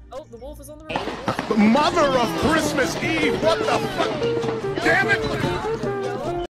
Oh, the wolf is on the road. Mother of Christmas Eve! What the fuck? Damn it!